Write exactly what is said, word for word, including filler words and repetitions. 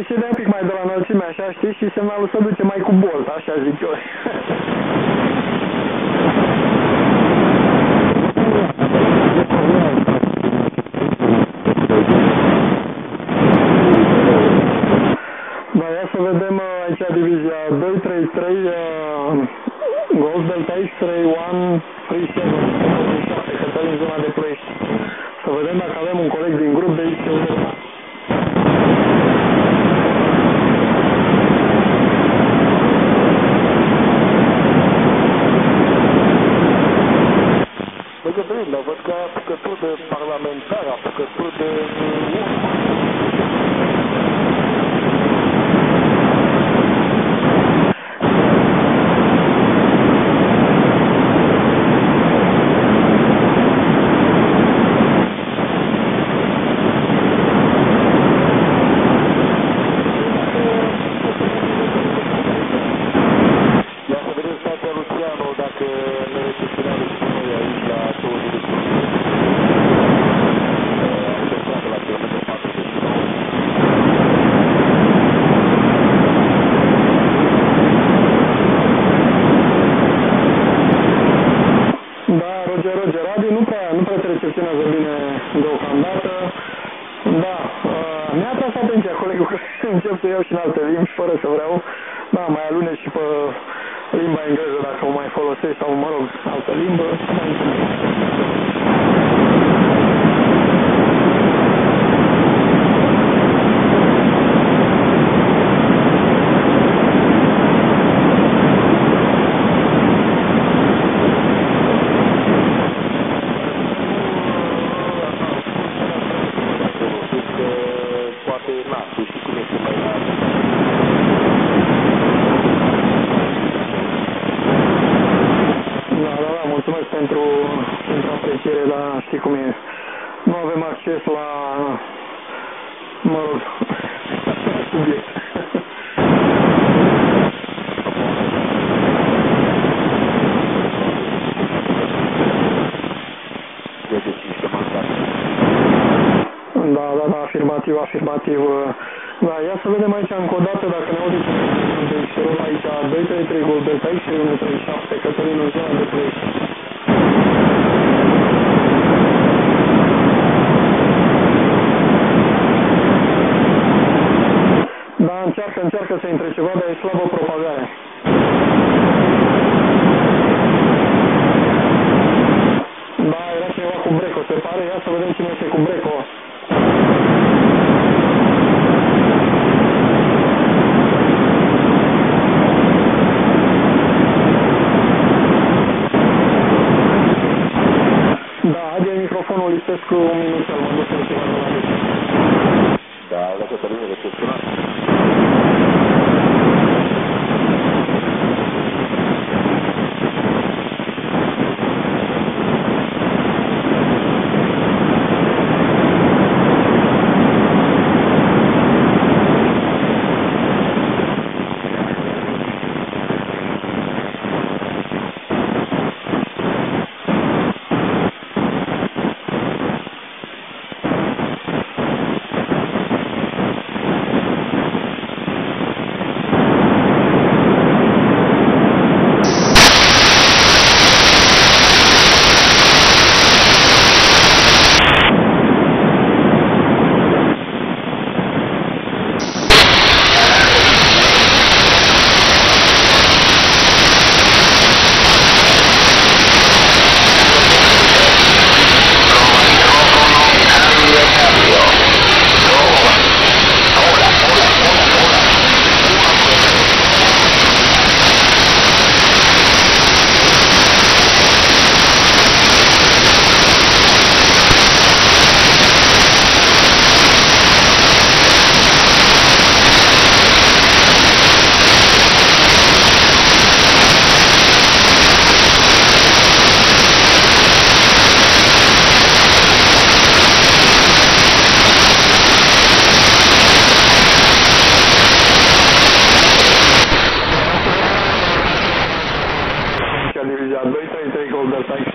Păi și de un pic mai de la înălțime, așa, știi, și semnalul se duce mai cu bolt, așa zic eu. Da, ia să vedem aici divizia doi trei trei, Golf Delta X trei unu trei șapte, Cătălin, zona de Ploiești. Să vedem dacă avem un coleg din grup de X unu. Băi, Cătălin, dar văd că ai apucături de parlamentar, apucături de... Dacă ne recepționează și noi aici la două direcții, așteptată la kilometru patruzeci și nouă. Da, Roger, Roger, Adi nu prea, nu prea te recepționează bine deocamdată. Da, uh, mi-a atras atenția colegul că încep să iau și în alte limbi, fără să vreau. Da, mai alune și pe limba engleză dacă o mai folosești sau, mă rog, altă limbă. Poate, na, tu știi cum este mai la... Da, da, da, mulțumesc pentru, pentru apreciere, dar știi cum e. Nu avem acces la, mă rog, subiect. Da, da, da, afirmativ, afirmativ. Da, ia să vedem aici încă o dată dacă ne aude de Xerol aici, doi trei trei Golf Delta X unu trei șapte, Cătălin, în zona de Ploiești. Da, încearcă, încearcă să intre ceva, dar e slabă propagare. Da, era cineva cu breco, se pare, ia să vedem cine este cu breco. Microfonul lipsesc un minut, mă duc să ceva de la mine. Da, la Cătălin, recepționat. doi trei trei Golf Delta X